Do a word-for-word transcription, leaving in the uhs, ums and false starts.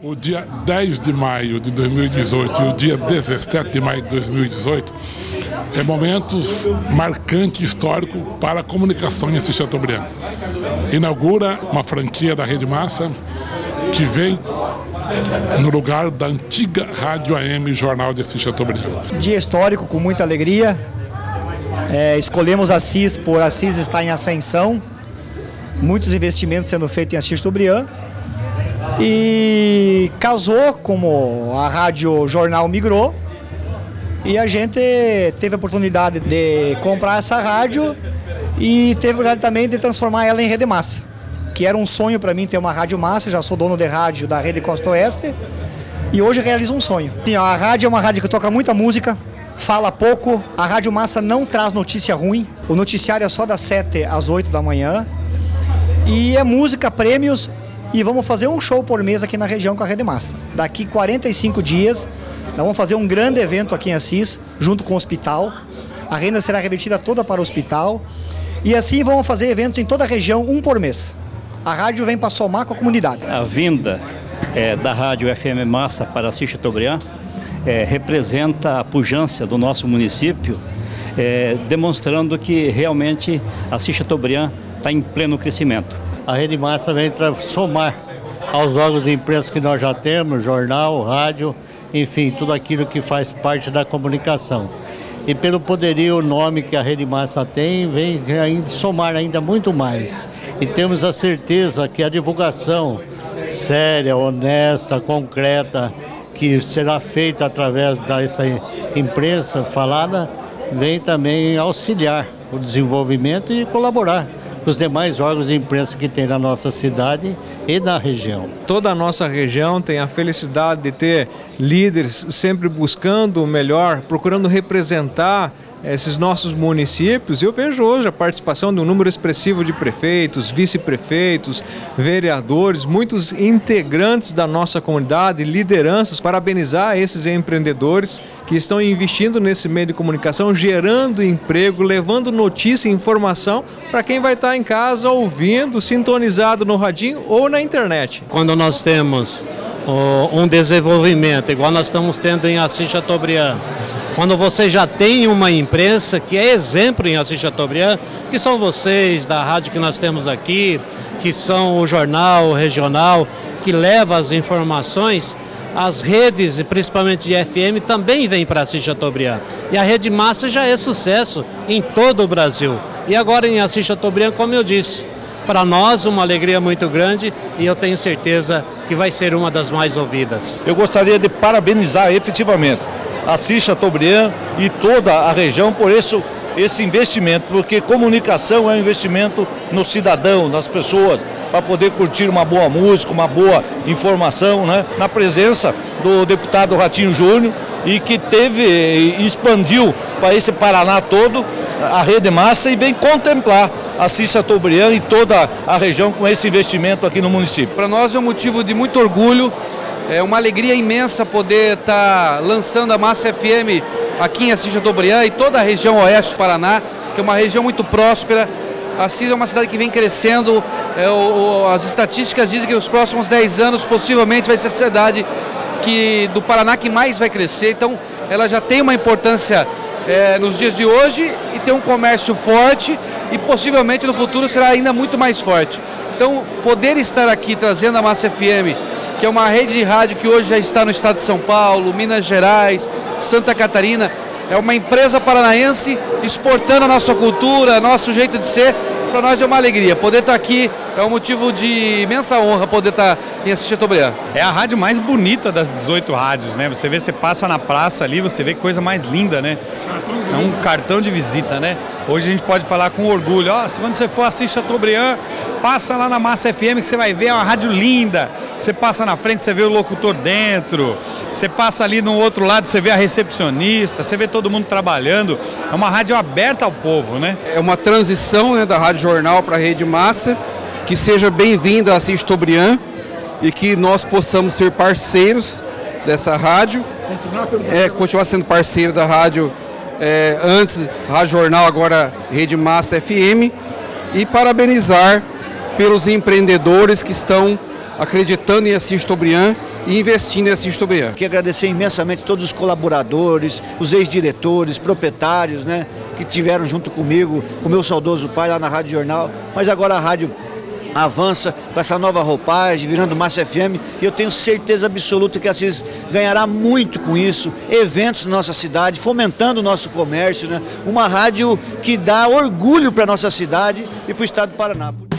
O dia dez de maio de dois mil e dezoito e o dia dezessete de maio de dois mil e dezoito é momentos marcantes históricos para a comunicação em Assis Chateaubriand. Inaugura uma franquia da Rede Massa que vem no lugar da antiga Rádio A M Jornal de Assis Chateaubriand. Dia histórico, com muita alegria. É, escolhemos Assis por Assis estar em ascensão. Muitos investimentos sendo feitos em Assis Chateaubriand. E casou como a Rádio Jornal migrou. E a gente teve a oportunidade de comprar essa rádio e teve a oportunidade também de transformar ela em Rede Massa, que era um sonho para mim ter uma Rádio Massa. Já sou dono de rádio da Rede Costa Oeste e hoje realizo um sonho. A rádio é uma rádio que toca muita música, fala pouco. A Rádio Massa não traz notícia ruim, o noticiário é só das sete às oito da manhã e é música, prêmios. E vamos fazer um show por mês aqui na região com a Rede Massa. Daqui quarenta e cinco dias, nós vamos fazer um grande evento aqui em Assis, junto com o hospital. A renda será revertida toda para o hospital. E assim vamos fazer eventos em toda a região, um por mês. A rádio vem para somar com a comunidade. A vinda é, da rádio F M Massa para Assis Chateaubriand é, representa a pujança do nosso município, é, demonstrando que realmente Assis Chateaubriand está em pleno crescimento. A Rede Massa vem para somar aos órgãos de imprensa que nós já temos, jornal, rádio, enfim, tudo aquilo que faz parte da comunicação. E pelo poderio, o nome que a Rede Massa tem, vem ainda somar ainda muito mais. E temos a certeza que a divulgação séria, honesta, concreta, que será feita através dessa imprensa falada, vem também auxiliar o desenvolvimento e colaborar os demais órgãos de imprensa que tem na nossa cidade e na região. Toda a nossa região tem a felicidade de ter líderes sempre buscando o melhor, procurando representar esses nossos municípios. Eu vejo hoje a participação de um número expressivo de prefeitos, vice-prefeitos, vereadores, muitos integrantes da nossa comunidade, lideranças. Parabenizar esses empreendedores que estão investindo nesse meio de comunicação, gerando emprego, levando notícia e informação para quem vai estar em casa ouvindo, sintonizado no radinho ou na internet. Quando nós temos oh, um desenvolvimento, igual nós estamos tendo em Assis Chateaubriand, quando você já tem uma imprensa que é exemplo em Assis Chateaubriand, que são vocês da rádio que nós temos aqui, que são o jornal regional, que leva as informações, as redes, principalmente de F M, também vêm para Assis Chateaubriand. E a Rede Massa já é sucesso em todo o Brasil. E agora em Assis Chateaubriand, como eu disse, para nós uma alegria muito grande e eu tenho certeza que vai ser uma das mais ouvidas. Eu gostaria de parabenizar efetivamente Assis Chateaubriand e toda a região por isso, esse investimento, porque comunicação é um investimento no cidadão, nas pessoas, para poder curtir uma boa música, uma boa informação, né? Na presença do deputado Ratinho Júnior e que teve, expandiu para esse Paraná todo a Rede Massa e vem contemplar Assis Chateaubriand e toda a região com esse investimento aqui no município. Para nós é um motivo de muito orgulho. É uma alegria imensa poder estar lançando a Massa F M aqui em Assis Chateaubriand e toda a região oeste do Paraná, que é uma região muito próspera. Assis é uma cidade que vem crescendo, é, o, as estatísticas dizem que nos próximos dez anos possivelmente vai ser a cidade que, do Paraná que mais vai crescer, então ela já tem uma importância é, nos dias de hoje e tem um comércio forte e possivelmente no futuro será ainda muito mais forte. Então poder estar aqui trazendo a Massa F M, que é uma rede de rádio que hoje já está no estado de São Paulo, Minas Gerais, Santa Catarina. É uma empresa paranaense exportando a nossa cultura, nosso jeito de ser. Para nós é uma alegria. Poder estar aqui é um motivo de imensa honra poder estar em Assis Chateaubriand. É a rádio mais bonita das dezoito rádios, né? Você vê, você passa na praça ali, você vê que coisa mais linda, né? É um cartão de visita, né? Hoje a gente pode falar com orgulho. Ó, quando você for a Assis Chateaubriand, passa lá na Massa F M que você vai ver, é uma rádio linda. Você passa na frente, você vê o locutor dentro. Você passa ali no outro lado, você vê a recepcionista, você vê todo mundo trabalhando. É uma rádio aberta ao povo, né? É uma transição, né, da Rádio Jornal para a Rede Massa. Que seja bem-vinda a Assis Chateaubriand e que nós possamos ser parceiros dessa rádio. É, continuar sendo parceiro da rádio, é, antes Rádio Jornal, agora Rede Massa F M. E parabenizar pelos empreendedores que estão acreditando em Assis Chateaubriand e investindo em Assis Chateaubriand. Quero agradecer imensamente todos os colaboradores, os ex-diretores, proprietários, né, que tiveram junto comigo, com o meu saudoso pai lá na Rádio Jornal, mas agora a rádio avança com essa nova roupagem, virando Massa F M, e eu tenho certeza absoluta que a Assis ganhará muito com isso, eventos na nossa cidade, fomentando o nosso comércio, né? Uma rádio que dá orgulho para a nossa cidade e para o estado do Paraná.